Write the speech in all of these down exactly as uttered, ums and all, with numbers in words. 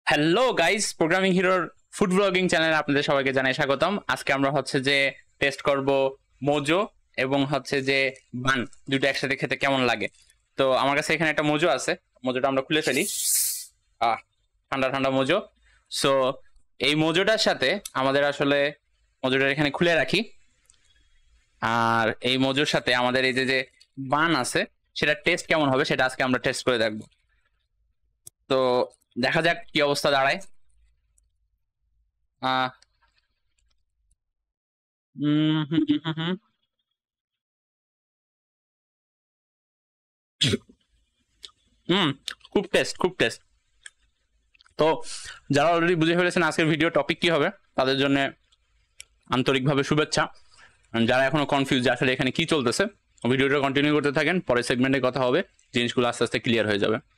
Hello guys, programming হিরোর food blogging চ্যানেলে আপনাদের সবাইকে জানাই স্বাগতম। আজকে আমরা হচ্ছে যে টেস্ট করব মোজো এবং হচ্ছে যে বান, দুটো একসাথে খেতে কেমন লাগে। তো আমার কাছে এখানে একটা মোজো আছে, মোজোটা আমরা খুলে ফেলি। আহ ঠান্ডা ঠান্ডা মোজো। সো এই মোজোটার সাথে আমাদের আসলে মোজোটা এখানে খুলে রাখি, আর এই মোজোর সাথে আমাদের এই যে যে বান আছে সেটা টেস্ট কেমন হবে সেটা আজকে আমরা টেস্ট করে দেখবো। তো দেখা যাক কি অবস্থা দাঁড়ায়। আহ উম হুম হুম হুম হুম। হুম, খুব টেস্ট খুব টেস্ট। তো যারা অলরেডি বুঝে ফেলেছেন আজকের ভিডিও টপিক কি হবে তাদের জন্য আন্তরিকভাবে শুভেচ্ছা। যারা এখনো কনফিউজ যে আসলে এখানে কি চলতেছে, ভিডিওটা কন্টিনিউ করতে থাকেন, পরের সেগমেন্টে কথা হবে, জিনিসগুলো আস্তে আস্তে ক্লিয়ার হয়ে যাবে।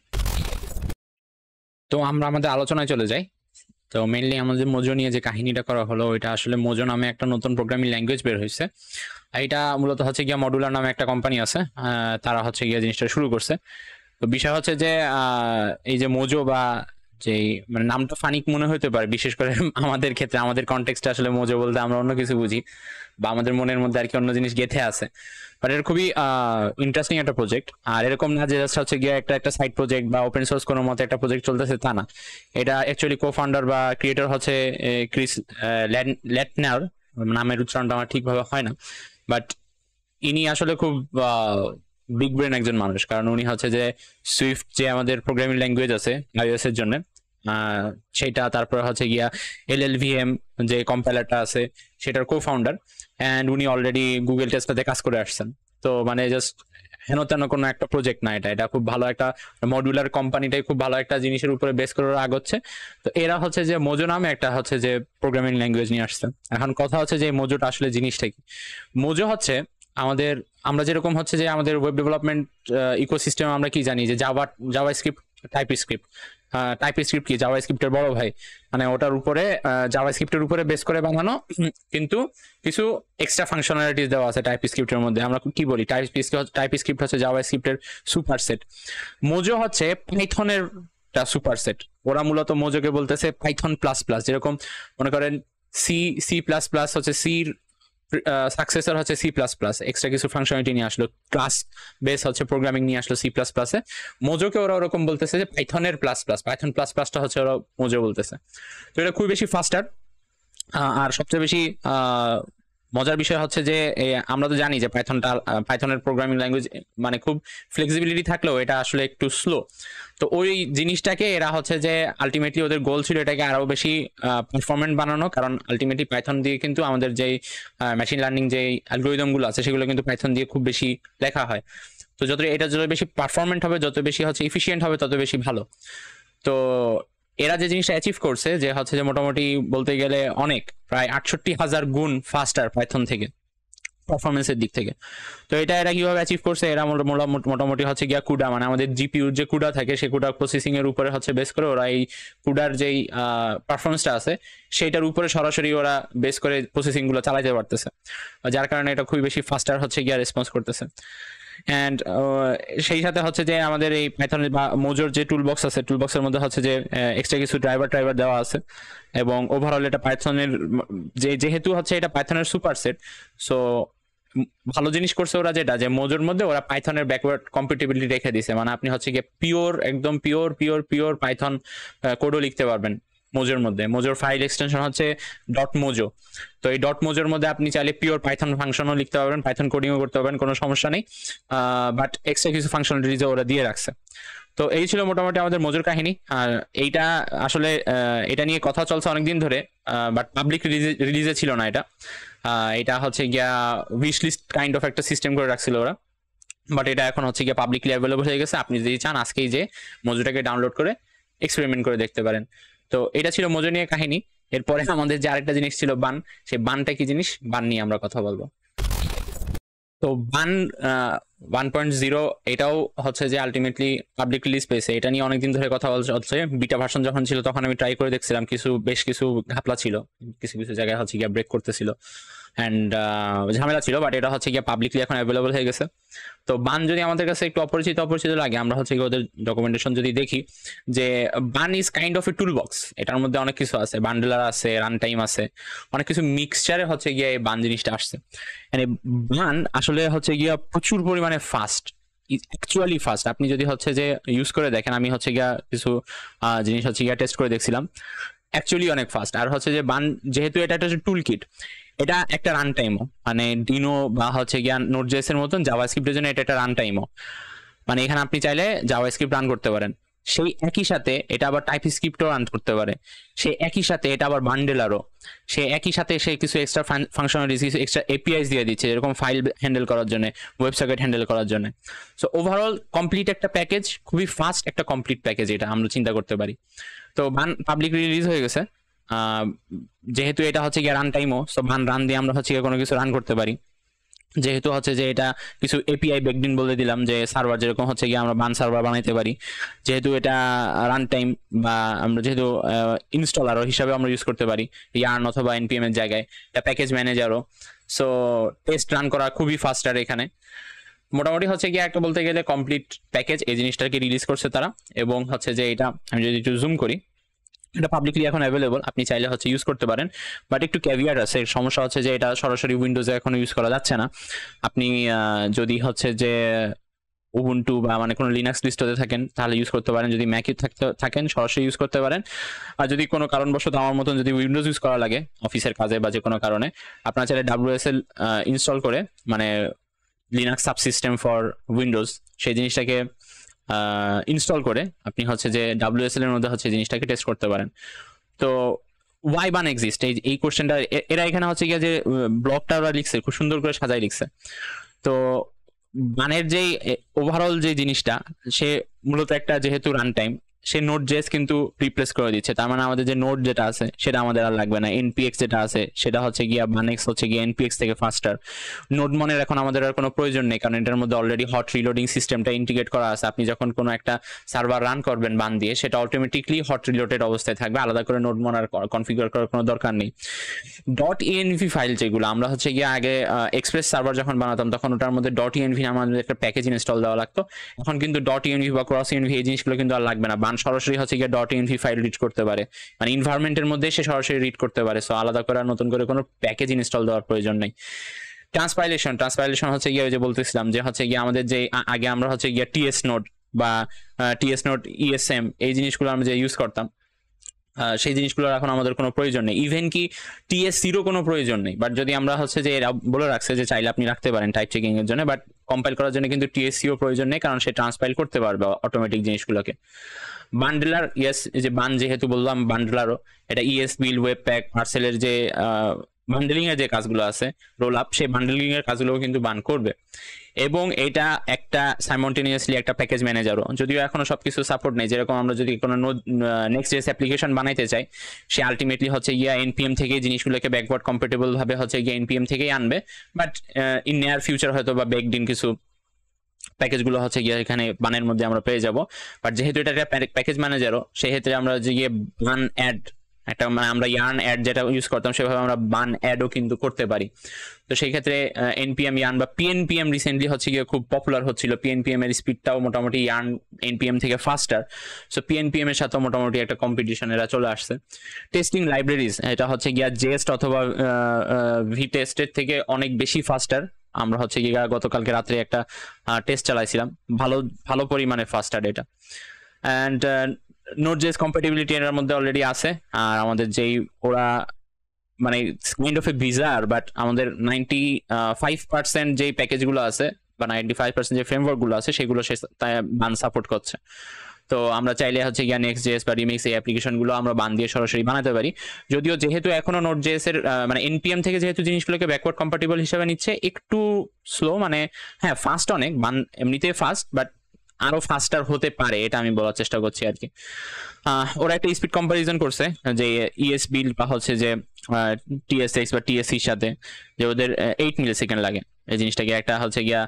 তো আমরা আমাদের আলোচনায় চলে যাই। তো মেইনলি আমাদের মোজো নিয়ে যে কাহিনীটা করা হলো, ওইটা আসলে মোজো নামে একটা নতুন প্রোগ্রামিং ল্যাঙ্গুয়েজ বের হয়েছে। এটা মূলত হচ্ছে গিয়া মডুলার নামে একটা কোম্পানি আছে, তারা হচ্ছে গিয়া জিনিসটা শুরু করছে। তো বিষয় হচ্ছে যে এই যে মোজো বা যে মানে নামটা ফানিক মনে হতে পারে, বিশেষ করে আমাদের ক্ষেত্রে, আমাদের কনটেক্সটে আসলে মোজো বলতে আমরা অন্য কিছু বুঝি বা আমাদের মনের মধ্যে আর কি অন্য জিনিস গেঁথে আছে। বাট এটা খুবই ইন্টারেস্টিং একটা প্রজেক্ট। আর এরকম না যে জাস্ট হচ্ছে গিয়ে একটা একটা সাইড প্রজেক্ট বা ওপেন সোর্স কোনো মতে একটা প্রজেক্ট চলতেছে, তা না। এটা অ্যাকচুয়ালি কো ফাউন্ডার বা ক্রিয়েটর হচ্ছে ক্রিস লেটনার, নামের উচ্চারণটা আমার ঠিকভাবে হয় না, বাট ইনি আসলে খুব বিগ ব্রেন একজন মানুষ। কারণ উনি হচ্ছে যে সুইফট যে আমাদের প্রোগ্রামিং ল্যাঙ্গুয়েজ আছে আইওএস এর জন্য, সেটা, তারপর হচ্ছে গিয়া এল এল ভি এম যে কম্পাইলারটা আছে সেটার কো ফাউন্ডার, অ্যান্ড উনি অলরেডি গুগল টেস্টটাতে কাজ করে আসছেন। তো মানে জাস্ট হেন তেন কোনো একটা প্রজেক্ট না, এটা এটা খুব ভালো একটা মডুলার কোম্পানিটাই খুব ভালো একটা জিনিসের উপরে বেস করে আগচ্ছে। তো এরা হচ্ছে যে মোজো নামে একটা হচ্ছে যে প্রোগ্রামিং ল্যাঙ্গুয়েজ নিয়ে আসছে। এখন কথা হচ্ছে যে মোজোটা আসলে জিনিসটা কি। মোজো হচ্ছে আমাদের, আমরা যেরকম হচ্ছে যে আমাদের ওয়েব ডেভেলপমেন্ট ইকোসিস্টেম আমরা কি জানি যে Java JavaScript, TypeScript. TypeScript কি জাভা স্ক্রিপ্টের বড় ভাই, মানে ওটার উপরে জাভা স্ক্রিপ্টের উপরে বেস করে বানানো, কিন্তু কিছু এক্সট্রা ফাংশনালিটিস দেওয়া আছে টাইপ স্ক্রিপ্টের মধ্যে। আমরা কি বলি, টাইপ টাইপ স্ক্রিপ্ট হচ্ছে জাভা স্ক্রিপ্টের সুপারসেট। মোজো হচ্ছে পাইথনের সুপারসেট। ওরা মূলত মোজোকে বলতেছে পাইথন প্লাস প্লাস। যেরকম মনে করেন সি সি প্লাস প্লাস হচ্ছে সির সাকসেসর হচ্ছে সি প্লাস প্লাস, এক্সট্রা কিছু ফাংশনালিটি নিয়ে আসলো, ক্লাস বেস হচ্ছে প্রোগ্রামিং নিয়ে আসলো সি প্লাস প্লাসে। মোজোকে ওরা ওরকম বলতেছে যে পাইথনের প্লাস প্লাস, পাইথন প্লাস প্লাসটা হচ্ছে ওরা মোজো বলতেছে। তো এটা খুব বেশি ফাস্টার। আর সবচেয়ে বেশি মজার বিষয় হচ্ছে যে আমরা তো জানি যে পাইথনটা, পাইথনের প্রোগ্রামিং ল্যাঙ্গুয়েজ মানে খুব ফ্লেক্সিবিলিটি থাকলেও এটা আসলে একটু স্লো। তো ওই জিনিসটাকে এরা হচ্ছে যে আলটিমেটলি ওদের গোল ছিল এটাকে আরো বেশি পারফরমেন্ট বানানো, কারণ আলটিমেটলি পাইথন দিয়ে কিন্তু আমাদের যেই মেশিন লার্নিং যে অ্যালগরিদম গুলো আছে সেগুলো কিন্তু পাইথন দিয়ে খুব বেশি লেখা হয়। তো যত এটা যত বেশি পারফরমেন্ট হবে, যত বেশি হচ্ছে ইফিসিয়েন্ট হবে, তত বেশি ভালো। তো এরা যে জিনিসটা অ্যাচিভ করছে যে হচ্ছে যে মোটামুটি বলতে গেলে অনেক, প্রায় আটষট্টি হাজার গুণ ফাস্টার পাইথন থেকে পারফরমেন্সের দিক থেকে। তো এটা এরা কিভাবে অ্যাচিভ করছে, এরা মোটামুটি হচ্ছে গিয়া কুডা, মানে আমাদের জিপিউর যে কুডা থাকে সেই কুডা প্রসেসিং এর উপরে হচ্ছে বেস করে ওরা এই কুডার যেই পারফরমেন্সটা আছে সেইটার উপরে সরাসরি ওরা বেস করে প্রসেসিং গুলো চালাইতে পারতেছে, যার কারণে এটা খুবই বেশি ফাস্টার হচ্ছে গিয়া রেসপন্স করতেছে। অ্যান্ড সেই সাথে হচ্ছে যে আমাদের এই পাইথনের বা মোজোর যে টুল বক্স আছে, টুল বক্সের মধ্যে হচ্ছে যে এক্সট্রা কিছু ড্রাইভার ড্রাইভার দেওয়া আছে, এবং ওভারঅল এটা পাইথনের যে যেহেতু হচ্ছে এটা পাইথনের সুপারসেট, সো ভালো জিনিস করছে ওরা যেটা যে মোজোর মধ্যে ওরা পাইথনের ব্যাকওয়ার্ড কম্পিটিবিলিটি রেখে দিছে। মানে আপনি হচ্ছে গিয়ে পিওর একদম পিওর পিওর পিওর পাইথন কোডও লিখতে পারবেন মোজোর মধ্যে। মোজোর ফাইল এক্সটেনশন হচ্ছে ডট মোজো। তো এই ডট মোজোর মধ্যে আপনি চাইলে পিওর পাইথন ফাংশনও লিখতে পারবেন, পাইথন কোডিংও করতে পারবেন, কোনো সমস্যা নেই। বাট এক্সট্রা কিছু ফাংশনালিটিজ ওরা দিয়ে রাখছে। তো এই ছিল মোটামুটি আমাদের মোজোর কাহিনী। আর এইটা আসলে এটা নিয়ে কথা চলছে অনেকদিন ধরে, বাট পাবলিক রিলিজে ছিল না এটা। এটা হচ্ছে গিয়া উইশ লিস্ট কাইন্ড অফ একটা সিস্টেম করে রাখছিল ওরা, বাট এটা এখন হচ্ছে গিয়া পাবলিকলি অ্যাভেলেবল হয়ে গেছে। আপনি যদি চান আজকেই যে মোজোটাকে ডাউনলোড করে এক্সপেরিমেন্ট করে দেখতে পারেন। তো এটা ছিল মোজো নিয়ে কাহিনী। এরপরে আমাদের যে আরেকটা জিনিস ছিল বান, সেই বানটা কি জিনিস, বান নিয়ে আমরা কথা বলবো। তো বান ওয়ান পয়েন্ট জিরো এটাও হচ্ছে যে আলটিমেটলি পাবলিক রিলিজ পেয়েছে। এটা নিয়ে অনেকদিন ধরে কথা বলছে হচ্ছে। বিটা ভার্সন যখন ছিল তখন আমি ট্রাই করে দেখছিলাম, কিছু বেশ কিছু ঘাপলা ছিল, কিছু কিছু জায়গায় হচ্ছে গিয়ে ব্রেক করতেছিল। অ্যান্ড ঝামেলা ছিল, বাট এটা হচ্ছে গিয়ে পাবলিকলি এখন অ্যাভেলেবল হয়ে গেছে। তো বান যদি আমাদের কাছে একটু অপরিচিত অপরিচিত লাগে, আমরা হচ্ছে গিয়ে ওদের ডকুমেন্টেশন যদি দেখি যে Bun is kind of a tool box, এটার মধ্যে অনেক কিছু আছে, বান্ডেলার আছে, রান টাইম আছে, অনেক কিছু মিক্সচারে হচ্ছে গিয়ে এই বান জিনিসটা আসছে। মানে বান আসলে হচ্ছে গিয়া প্রচুর পরিমাণে ফাস্ট, অ্যাকচুয়ালি ফাস্ট। আপনি যদি হচ্ছে যে ইউজ করে দেখেন, আমি হচ্ছে গিয়া কিছু জিনিস হচ্ছে গিয়া টেস্ট করে দেখছিলাম, অ্যাকচুয়ালি অনেক ফাস্ট। আর হচ্ছে যে বান যেহেতু এটা একটা টুল কিট, এটা একটা রান টাইমও, মানে ডিনো বা হচ্ছে গিয়া নোটজেস এর মতন জাভাস্ক্রিপ্টের জন্য এটা একটা রান টাইমও। মানে এখানে আপনি চাইলে জাভাস্ক্রিপ্ট রান করতে পারেন, সেই একই সাথে এটা আবার টাইপস্ক্রিপ্টও রান করতে পারে, সে একই সাথে এটা আবার বান্ডেলারও, সে একই সাথে সে কিছু এক্সট্রা ফাংশনালিটিস, কিছু এক্সট্রা এপিআইস দিয়ে দিচ্ছে, এরকম ফাইল হ্যান্ডেল করার জন্য, ওয়েব সকেট হ্যান্ডেল করার জন্য। সো ওভারঅল কমপ্লিট একটা প্যাকেজ, খুবই ফাস্ট একটা কমপ্লিট প্যাকেজ, এটা আমরা চিন্তা করতে পারি। তো বান পাবলিক রিলিজ হয়ে গেছে, যেহেতু এটা হচ্ছে গিয়ে রান টাইমও, সো বান রান দিয়ে আমরা হচ্ছে গিয়ে কোনো কিছু রান করতে পারি। যেহেতু হচ্ছে যে এটা কিছু এপিআই ব্যাকডিন বলে দিলাম, যে সার্ভার যেরকম হচ্ছে গিয়ে আমরা বান সার্ভার বানাইতে পারি, যেহেতু এটা রান টাইম বা আমরা যেহেতু ইনস্টলার হিসাবে আমরা ইউজ করতে পারি ইয়ার্ন অথবা এনপিএম এর জায়গায়, এটা প্যাকেজ ম্যানেজারও। সো টেস্ট রান করা খুবই ফাস্টার এখানে। মোটামুটি হচ্ছে গিয়ে একটা বলতে গেলে কমপ্লিট প্যাকেজ এই জিনিসটাকে রিলিজ করছে তারা। এবং হচ্ছে যে এটা আমি যদি একটু জুম করি, এটা পাবলিকলি এখন অ্যাভেলেবল, আপনি চাইলে হচ্ছে ইউজ করতে পারেন। বাট একটু ক্যাভিয়ার আছে, সমস্যা হচ্ছে যে এটা সরাসরি উইন্ডোজে এখন ইউজ করা যাচ্ছে না। আপনি যদি হচ্ছে যে উবুন্টু বা মানে কোনো লিনাক্স ডিস্ট্রিতে থাকেন তাহলে ইউজ করতে পারেন, যদি ম্যাকে থাকতে থাকেন সরাসরি ইউজ করতে পারেন। আর যদি কোনো কারণবশত আমার মতন যদি উইন্ডোজ ইউজ করা লাগে অফিসের কাজে বা যে কোনো কারণে, আপনার চাইলে ডাব্লিউএসএল ইনস্টল করে, মানে লিনাক্স সাবসিস্টেম ফর উইন্ডোজ, সেই জিনিসটাকে ইনস্টল করে আপনি হচ্ছে যে ডাব্লিউএসএল এর মধ্যে হচ্ছে জিনিসটাকে টেস্ট করতে পারেন। তো ওয়াই বান এক্সিস্ট, এই এই কোশ্চেনটা এরা এখানে হচ্ছে গিয়ে যে ব্লগটা ওরা লিখছে খুব সুন্দর করে সাজাই লিখছে। তো বানের যে ওভারঅল যে জিনিসটা, সে মূলত একটা যেহেতু রান টাইম, সে নোট জেস কিন্তু রিপ্লেস করে দিচ্ছে। তার মানে আমাদের যে নোট যেটা আছে সেটা আমাদের আর লাগবে না। এনপিএক্স যেটা আছে সেটা হচ্ছে গিয়া বানেক্স হচ্ছে গিয়া এনপিএক্স থেকে ফাস্টার। নোট মনের এখন আমাদের আর কোনো প্রয়োজন নেই, কারণ এটার মধ্যে অলরেডি হট রিলোডিং সিস্টেমটা ইন্টিগ্রেট করা আছে। আপনি যখন কোনো একটা সার্ভার রান করবেন বান দিয়ে, সেটা অটোমেটিকলি হট রিলোডেড অবস্থায় থাকবে, আলাদা করে নোট মন আর কনফিগার করার কোনো দরকার নেই। ডট ইএনভি ফাইল যেগুলো আমরা হচ্ছে গিয়ে আগে এক্সপ্রেস সার্ভার যখন বানাতাম তখন ওটার মধ্যে ডট ইএনভি আমাদের একটা প্যাকেজ ইনস্টল দেওয়া লাগতো। এখন কিন্তু ডট ইএনভি বা ক্রস ইএনভি এই জিনিসগুলো কিন্তু আর লাগবে না। বান সরাসরি হচ্ছে গিয়ে ডট ইএনভি ফাইল রিড করতে পারে, মানে এনভায়রনমেন্টের মধ্যে সে সরাসরি রিড করতে পারে। সো আলাদা করে নতুন করে কোনো প্যাকেজ ইনস্টল দেওয়ার প্রয়োজন নেই। ট্রান্সপাইলেশন ট্রান্সপাইলেশন হচ্ছে গিয়ে ওই যে বলতেছিলাম যে হচ্ছে গিয়ে আমাদের যে আগে আমরা হচ্ছে গিয়ে টিএস নোড বা টিএস নোড ইএসএম এই জিনিসগুলো আমরা যে ইউজ করতাম, সেই জিনিসগুলোর এখন আমাদের কোনো প্রয়োজন নেই। ইভেন কি টিএসসিরও কোনো প্রয়োজন নেই। বাট যদি আমরা হচ্ছে যে এরা বলে রাখছে যে চাইলে আপনি রাখতে পারেন টাইপ চেকিং এর জন্য, বাট কম্পাইল করার জন্য কিন্তু টিএসসিও প্রয়োজন নেই, কারণ সে ট্রান্সপাইল করতে পারবে অটোমেটিক জিনিসগুলোকে। বান্ডেলার, ইয়েস, যে বান যেহেতু বললাম বান্ডেলারও, এটা ইএস বিল ওয়েব প্যাক পার্সেলের যে বান্ডেলিং এর যে কাজগুলো আছে রোল আপ, সেই বান্ডেলিং এর কাজগুলোও কিন্তু বান করবে। এবং এটা একটা সাইমultaneously একটা প্যাকেজ ম্যানেজারও, যদিও এখনো সবকিছু সাপোর্ট নেই। যেরকম আমরা যদি কোনো নেক্সট জেস অ্যাপ্লিকেশন বানাইতে চাই, সে আলটিমেটলি হচ্ছে গিয়া এনপিএম থেকে জিনিসগুলোকে ব্যাকওয়ার্ড কম্প্যাটেবল ভাবে হচ্ছে গিয়া এনপিএম থেকেই আনবে। বাট ইন নিয়ার ফিউচার হয়তো বা বেকড ইন কিছু প্যাকেজগুলো হচ্ছে গিয়ে এখানে বানের মধ্যে আমরা পেয়ে যাব। বাট যেহেতু এটা একটা প্যাকেজ ম্যানেজারও, সেক্ষেত্রে আমরা যে গিয়ে বান অ্যাড একটা, মানে আমরা ইয়ার্ন অ্যাড যেটা ইউজ করতাম সেভাবে আমরা বান অ্যাডও কিন্তু করতে পারি। তো সেই ক্ষেত্রে এনপিএম ইয়ার্ন বা পিএনপিএম রিসেন্টলি হচ্ছে গিয়ে খুব পপুলার হচ্ছিল। পিএনপিএম এর স্পিডটাও মোটামুটি ইয়ার্ন এনপিএম থেকে ফাস্টার। সো পিএনপিএম এর সাথে মোটামুটি একটা কম্পিটিশন এরা চলে আসছে। টেস্টিং লাইব্রেরিজ, এটা হচ্ছে গিয়া জেস্ট অথবা ভি টেস্টের থেকে অনেক বেশি ফাস্টার। আমরা হচ্ছে গিয়ে গতকালকে রাত্রে একটা টেস্ট চালাইছিলাম, ভালো ভালো পরিমাণে ফাস্টার এটা। অ্যান্ড নোটজেস কম্প্যাটিবিলিটি এর মধ্যে অলরেডি আছে। আর আমাদের যেই ওরা মানে kind of a bizarre, but আমাদের নাইনটি ফাইভ পার্সেন্ট যেই প্যাকেজগুলো আছে বা নাইনটি ফাইভ পার্সেন্ট যে ফ্রেমওয়ার্কগুলো আছে সেগুলো সে বান সাপোর্ট করছে। তো আমরা চাইলে হচ্ছে গিয়া নেক্সট জেএস বা রিমিক্স এই অ্যাপ্লিকেশনগুলো আমরা বান দিয়ে সরাসরি বানাতে পারি। যদিও যেহেতু এখনো নোট জেএস এর মানে এনপিএম থেকে যেহেতু জিনিসগুলোকে ব্যাকওয়ার্ড কম্প্যাটিবল হিসেবে নিচ্ছে, একটু স্লো, মানে হ্যাঁ ফাস্ট অনেক, বান এমনিতে ফাস্ট, বাট আরো ফাস্টার হতে পারে, এটা আমি বলার চেষ্টা করছি আর কি। ওরা একটা স্পিড কম্পারিজন করছে যে ইএস বিল বা হচ্ছে যে টিএসএক্স বা টিএসসির সাথে, যে ওদের এইট মিলি সেকেন্ড লাগে এই জিনিসটাকে একটা হচ্ছে গিয়া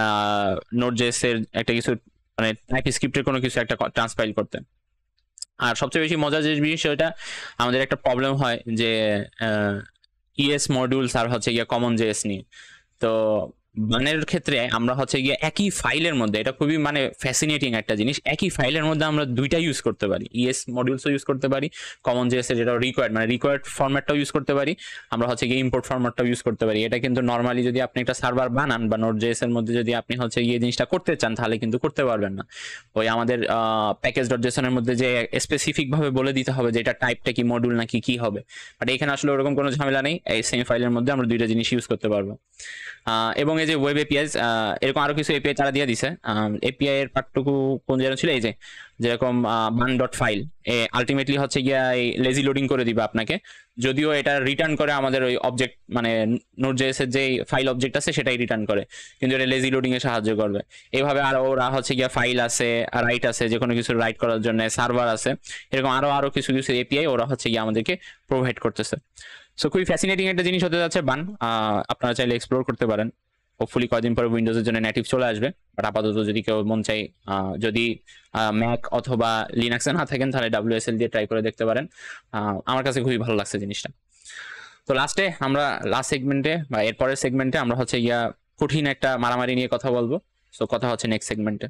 নোট জেএস এর একটা কিছু মানে টাইপস্ক্রিপ্টের কোনো কিছু একটা ট্রান্সপাইল করতে। আর সবচেয়ে বেশি মজার যে বিষয়টা, আমাদের একটা প্রবলেম হয় যে ইএস মডিউলস আর হচ্ছে গিয়ে কমন জেএস নিয়ে। তো বানের ক্ষেত্রে আমরা হচ্ছে গিয়ে একই ফাইলের মধ্যে, এটা খুবই মানে ফ্যাসিনেটিং একটা জিনিস, একই ফাইলের মধ্যে আমরা দুইটা ইউজ করতে পারি, ইএস মডিউলসও ইউজ করতে পারি, কমন জেএস এর যেটা রিকোয়ার্ড মানে রিকোয়ার্ড ফরম্যাটটাও ইউজ করতে পারি, আমরা হচ্ছে গিয়ে ইম্পোর্ট ফরম্যাটটাও ইউজ করতে পারি। এটা কিন্তু নর্মালি যদি আপনি একটা সার্ভার বানান বা নোড জেএস এর মধ্যে যদি আপনি হচ্ছে গিয়ে জিনিসটা করতে চান তাহলে কিন্তু করতে পারবেন না। ওই আমাদের প্যাকেজ ডট জেসন এর মধ্যে যে স্পেসিফিক ভাবে বলে দিতে হবে যে এটা টাইপটা কি, মডিউল নাকি কি হবে, বাট এখানে আসলে ওরকম কোনো ঝামেলা নেই, এই সেম ফাইলের মধ্যে আমরা দুইটা জিনিস ইউজ করতে পারবো। এবং এই যে ওয়েব এপিআই এরকম আরো কিছু এপিআই তারা দিয়ে দিছে। এপিআই এর পার্টটুকু কোন জায়গায় ছিল, এই যে যেরকম বান ডট ফাইল আলটিমেটলি হচ্ছে গিয়া এই লেজি লোডিং করে দিবে আপনাকে, যদিও এটা রিটার্ন করে আমাদের ওই অবজেক্ট মানে নোড জেএস এর যে ফাইল অবজেক্ট আছে সেটাই রিটার্ন করে, কিন্তু এটা লেজি লোডিং এ সাহায্য করবে। এইভাবে আরো ওরা হচ্ছে গিয়া ফাইল আছে, রাইট আছে, যে কোনো কিছু রাইট করার জন্য সার্ভার আছে, এরকম আরো আরো কিছু কিছু এপিআই ওরা হচ্ছে গিয়ে আমাদেরকে প্রোভাইড করতেছে। সো খুবই ফ্যাসিনেটিং একটা জিনিস হতে যাচ্ছে বান, আপনারা চাইলে এক্সপ্লোর করতে পারেন। হোপফুলি কয়েকদিন পরে উইন্ডোজের জন্য নেটিভ চলে আসবে, বাট আপাতত যদি কেউ মন চাই, যদি ম্যাক অথবা লিনাক্সে না থাকেন তাহলে ডাব্লিউএসএল দিয়ে ট্রাই করে দেখতে পারেন। আমার কাছে খুবই ভালো লাগছে জিনিসটা। তো লাস্টে আমরা লাস্ট সেগমেন্টে বা এরপরের সেগমেন্টে আমরা হচ্ছে গিয়া কঠিন একটা মারামারি নিয়ে কথা বলবো। সো কথা হচ্ছে নেক্সট সেগমেন্টে।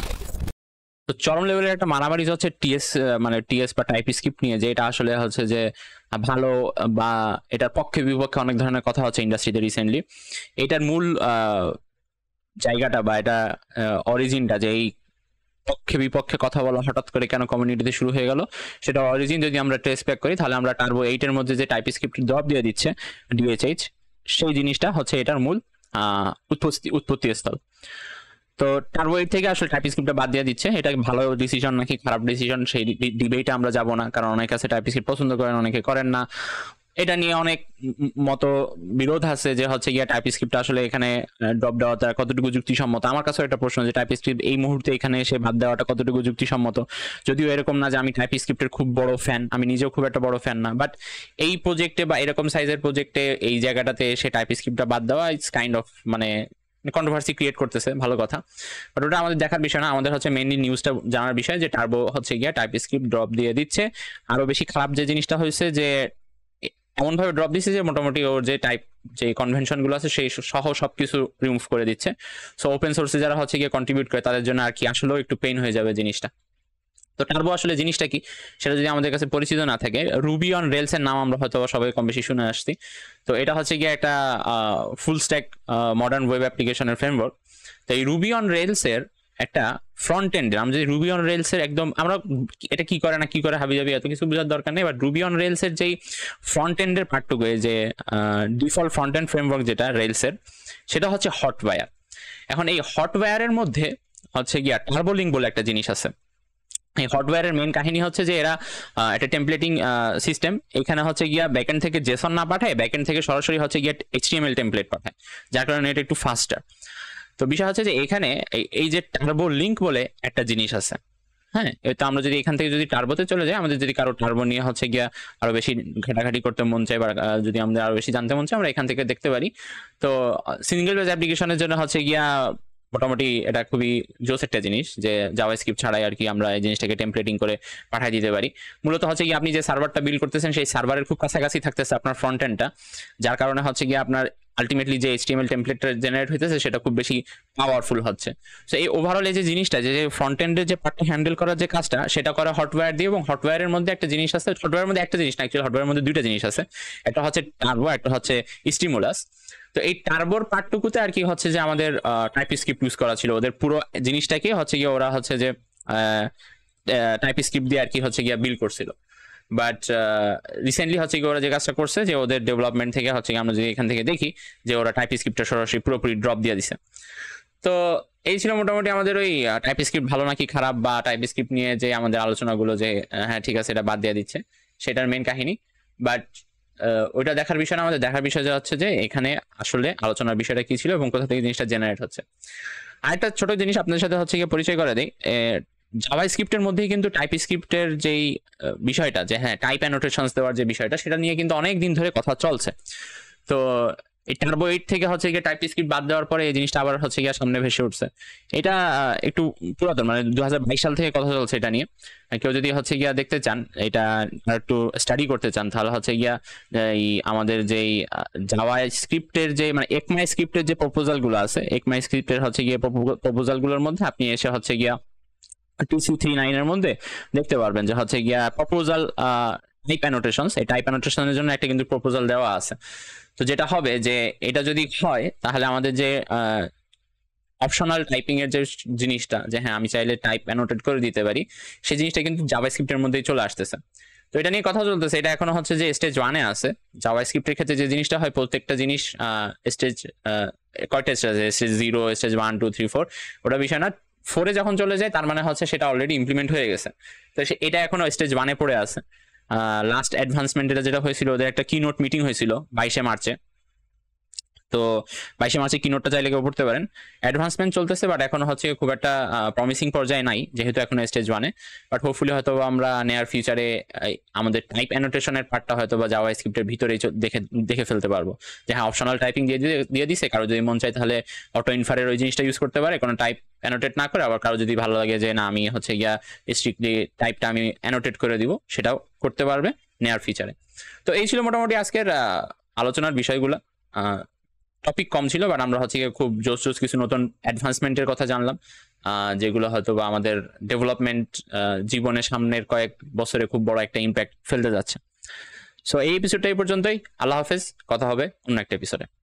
তো চরম লেভেলের একটা মারামারি হচ্ছে টিএস মানে টিএস বা টাইপস্ক্রিপ্ট নিয়ে, যে এটা আসলে হচ্ছে যে ভালো বা এটার পক্ষে বিপক্ষে অনেক ধরনের কথা হচ্ছে ইন্ডাস্ট্রিতে রিসেন্টলি। এটার মূল জায়গাটা বা এটা অরিজিনটা, যে এই পক্ষে বিপক্ষে কথা বলা হঠাৎ করে কেন কমিউনিটিতে শুরু হয়ে গেল, সেটা অরিজিন যদি আমরা ট্রেস ব্যাক করি তাহলে আমরা টার্বো এইট এর মধ্যে যে টাইপস্ক্রিপ্ট ড্রপ দিয়ে দিচ্ছে ডিএইচএইচ, সেই জিনিসটা হচ্ছে এটার মূল উৎপত্তি উৎপত্তি স্থল। তো টার্বো এইট থেকে আসলে টাইপস্ক্রিপ্টটা বাদ দিয়ে দিচ্ছে, এটা ভালো ডিসিশন নাকি খারাপ ডিসিশন সেই ডিবেটে আমরা যাব না, কারণ অনেকে আছে টাইপস্ক্রিপ্ট পছন্দ করেন, অনেকে করেন না। এটা নিয়ে অনেক মত বিরোধ আছে যে হচ্ছে গিয়া টাইপস্ক্রিপ্ট আসলে এখানে ড্রপ দেওয়াটা কতটুকু যুক্তিসম্মত। আমার কাছে একটা প্রশ্ন যে টাইপস্ক্রিপ্ট এই মুহূর্তে এখানে এসে বাদ দেওয়াটা কতটুকু যুক্তিসম্মত, যদিও এরকম না যে আমি টাইপস্ক্রিপ্টের খুব বড় ফ্যান, আমি নিজেও খুব একটা বড় ফ্যান না, বাট এই প্রজেক্টে বা এরকম সাইজের প্রজেক্টে এই জায়গাটাতে এসে টাইপস্ক্রিপ্টটা বাদ দেওয়া ইটস কাইন্ড অফ মানে কন্ট্রোভার্সি ক্রিয়েট করতেছে, ভালো কথা, বাট ওটা আমাদের দেখার বিষয় না। আমাদের হচ্ছে মেইনলি নিউজটা জানার বিষয় যে টার্বো হচ্ছে গিয়া টাইপস্ক্রিপ্ট ড্রপ দিয়ে দিচ্ছে। আরো বেশি খারাপ যে জিনিসটা হয়েছে যে এমন ভাবে ড্রপ দিচ্ছে যে মোটামুটি ওর যে টাইপ যে কনভেনশন গুলো আছে সেই সহ সবকিছু রিমুভ করে দিচ্ছে। সো ওপেন সোর্সে যারা হচ্ছে গিয়ে কন্ট্রিবিউট করে তাদের জন্য আর কি আসলেও একটু পেইন হয়ে যাবে জিনিসটা। তো টার্বো আসলে জিনিসটা কি সেটা যদি আমাদের কাছে পরিচিত না থাকে, রুবি অন রেলস এর নাম আমরা হয়তো সবাই কম বেশি শুনে আসছি। তো এটা হচ্ছে গিয়ে একটা ফুল স্ট্যাক মডার্ন ওয়েব অ্যাপ্লিকেশনের ফ্রেমওয়ার্ক। তো এই রুবি অন রেলস এর একটা ফ্রন্ট এন্ডের, আমরা যদি রুবি অন রেলস এর একদম আমরা এটা কি করে না কি করে হাবি যাবি এত কিছু বোঝার দরকার নেই, বাট রুবি অন রেলস এর যেই ফ্রন্ট এন্ডের পার্টটুকু, যে ডিফল্ট ফ্রন্ট এন্ড ফ্রেমওয়ার্ক যেটা রেলস এর, সেটা হচ্ছে হটওয়্যার। এখন এই হটওয়্যারের মধ্যে হচ্ছে গিয়া টার্বো লিঙ্ক বলে একটা জিনিস আছে। এই হটওয়্যারের মেইন কাহিনী হচ্ছে যে এরা একটা টেমপ্লেটিং সিস্টেম, এখানে হচ্ছে গিয়া ব্যাকএন্ড থেকে জেসন না পাঠায়, ব্যাকএন্ড থেকে সরাসরি হচ্ছে গিয়া এইচটিএমএল টেমপ্লেট পাঠায়, যার কারণে এটা একটু ফাস্টার। তো বিষয় হচ্ছে যে এখানে এই যে টার্বো লিঙ্ক বলে একটা জিনিস আছে, হ্যাঁ, তো আমরা যদি এখান থেকে যদি টার্বোতে চলে যাই, আমাদের যদি কারো টার্বো নিয়ে হচ্ছে গিয়া আরো বেশি ঘাটাঘাটি করতে মন চাই বা যদি আমাদের আরো বেশি জানতে মন চাই, আমরা এখান থেকে দেখতে পারি। তো সিঙ্গেল পেজ অ্যাপ্লিকেশনের জন্য হচ্ছে গিয়া মোটামুটি এটা খুবই জোস একটা জিনিস যে জাভাস্ক্রিপ্ট ছাড়াই আর কি আমরা এই জিনিসটাকে টেমপ্লেটিং করে পাঠিয়ে দিতে পারি। মূলত হচ্ছে কি আপনি যে সার্ভারটা বিল্ড করতেছেন সেই সার্ভারের খুব কাছাকাছি থাকতেছে আপনার ফ্রন্ট এন্ডটা, যার কারণে হচ্ছে গিয়ে আপনার আলটিমেটলি যে এইচটিএমএল টেমপ্লেটটা জেনারেট হইতেছে সেটা খুব বেশি পাওয়ারফুল হচ্ছে। সো এই ওভারঅল এই যে জিনিসটা যে ফ্রন্ট এন্ডের যে পার্টটা হ্যান্ডেল করার যে কাজটা সেটা করা হটওয়্যার দিয়ে, এবং হটওয়্যারের মধ্যে একটা জিনিস আছে, হটওয়্যারের মধ্যে একটা জিনিস না, অ্যাকচুয়ালি হটওয়্যারের মধ্যে দুইটা জিনিস আছে, একটা হচ্ছে টার্বো, একটা হচ্ছে স্টিমুলাস। তো এই টার্বোর পার্টটুকুতে আর কি হচ্ছে যে আমাদের টাইপস্ক্রিপ্ট ইউজ করা ছিল, ওদের পুরো জিনিসটাকে হচ্ছে গিয়ে ওরা হচ্ছে যে টাইপস্ক্রিপ্ট দিয়ে আর কি হচ্ছে গিয়ে বিল্ড করছিল। বাট রিসেন্টলি হচ্ছে কি ওরা যে কাজটা করছে যে ওদের ডেভেলপমেন্ট থেকে হচ্ছে আমরা যদি এখান থেকে দেখি যে ওরা টাইপস্ক্রিপ্টটা সরাসরি পুরোপুরি ড্রপ দিয়ে দিছে। তো এই ছিল মোটামুটি আমাদের ওই টাইপস্ক্রিপ্ট ভালো নাকি খারাপ বা টাইপস্ক্রিপ্ট নিয়ে যে আমাদের আলোচনাগুলো যে হ্যাঁ ঠিক আছে এটা বাদ দিয়ে দিচ্ছে সেটার মেইন কাহিনী। বাট ওইটা দেখার বিষয় না, আমাদের দেখার বিষয় যে হচ্ছে যে এখানে আসলে আলোচনার বিষয়টা কি ছিল এবং কোথা থেকে জিনিসটা জেনারেট হচ্ছে। আরেকটা ছোট জিনিস আপনাদের সাথে হচ্ছে গিয়ে পরিচয় করে দেই, জাভাস্ক্রিপ্টের মধ্যেই কিন্তু টাইপস্ক্রিপ্টের যেই বিষয়টা যে হ্যাঁ টাইপ অ্যানোটেশনস দেওয়ার যে বিষয়টা সেটা নিয়ে কিন্তু অনেক দিন ধরে কথা চলছে। তো এই টার্বো এইট থেকে হচ্ছে গিয়ে টাইপস্ক্রিপ্ট বাদ দেওয়ার পরে এই জিনিসটা আবার হচ্ছে গিয়ে সামনে ভেসে উঠছে। এটা একটু পুরাতন, মানে দু হাজার বাইশ সাল থেকে কথা চলছে এটা নিয়ে। কেউ যদি হচ্ছে গিয়া দেখতে চান, এটা একটু স্টাডি করতে চান, তাহলে হচ্ছে গিয়া এই আমাদের যেই জাভা স্ক্রিপ্টের যে মানে একমাই স্ক্রিপ্টের যে প্রপোজাল গুলো আছে, একমাই স্ক্রিপ্টের হচ্ছে গিয়ে প্রপোজাল গুলোর মধ্যে আপনি এসে হচ্ছে গিয়া টু সি থ্রি নাইন এর মধ্যে দেখতে পারবেন যে হচ্ছে গিয়া প্রপোজাল টাইপ অ্যানোটেশনস, এই টাইপ অ্যানোটেশনের জন্য একটা কিন্তু প্রপোজাল দেওয়া আছে। তো যেটা হবে যে এটা যদি হয় তাহলে আমাদের যে অপশনাল টাইপিং এর যে জিনিসটা, যে হ্যাঁ আমি চাইলে টাইপ অ্যানোটেট করে দিতে পারি, সেই জিনিসটা কিন্তু জাভাস্ক্রিপ্টের মধ্যেই চলে আসতেছে। তো এটা নিয়ে কথা চলতেছে, এটা এখনো হচ্ছে যে স্টেজ ওয়ানে আছে। জাভাস্ক্রিপ্টের ক্ষেত্রে যে জিনিসটা হয়, প্রত্যেকটা জিনিস স্টেজ কয়টা স্টেজ আছে, stage zero, stage one two three four, ওটা বিষয় না। ফোরে যখন চলে যায় তার মানে হচ্ছে সেটা অলরেডি ইমপ্লিমেন্ট হয়ে গেছে। তো এটা এখনো স্টেজ ওয়ানে পড়ে আছে। লাস্ট অ্যাডভান্সমেন্ট এটা যেটা হয়েছিল, ওদের একটা কিনোট মিটিং হয়েছিল বাইশে মার্চে। তো বাইশে মার্চে কিনোটটা চাইলে কেউ পড়তে পারেন। অ্যাডভান্সমেন্ট চলতেছে, বাট এখনো হচ্ছে খুব একটা প্রমিসিং পর্যায়ে নাই, যেহেতু এখন স্টেজ ওয়ানে। বাট হোপফুলি হয়তো আমরা নেয়ার ফিউচারে আমাদের টাইপ অ্যানোটেশনের পার্টটা হয়তো বা জাভা স্ক্রিপ্টের ভিতরেই দেখে দেখে ফেলতে পারবো, যে হ্যাঁ অপশনাল টাইপিং দিয়ে দিয়ে দিছে, কারো যদি মন চায় তাহলে অটো ইনফারের ওই জিনিসটা ইউজ করতে পারে, কোনো টাইপ অ্যানোটেট না করে। আবার কারো যদি ভালো লাগে যে না আমি হচ্ছে গিয়া স্ট্রিক্টলি টাইপটা আমি অ্যানোটেট করে দিব, সেটাও করতে পারবে নেয়ার ফিউচারে। তো এই ছিল মোটামুটি আজকের আলোচনার বিষয়গুলো। টপিক কম ছিল, বাট আমরা হচ্ছে খুব জোস জোস কিছু নতুন অ্যাডভান্সমেন্টের কথা জানলাম, যেগুলো হয়তো বা আমাদের ডেভেলপমেন্ট জীবনের সামনের কয়েক বছরে খুব বড় একটা ইম্প্যাক্ট ফেলতে যাচ্ছে। সো এই এপিসোডটা এই পর্যন্তই। আল্লাহ হাফেজ, কথা হবে অন্য একটা এপিসোডে।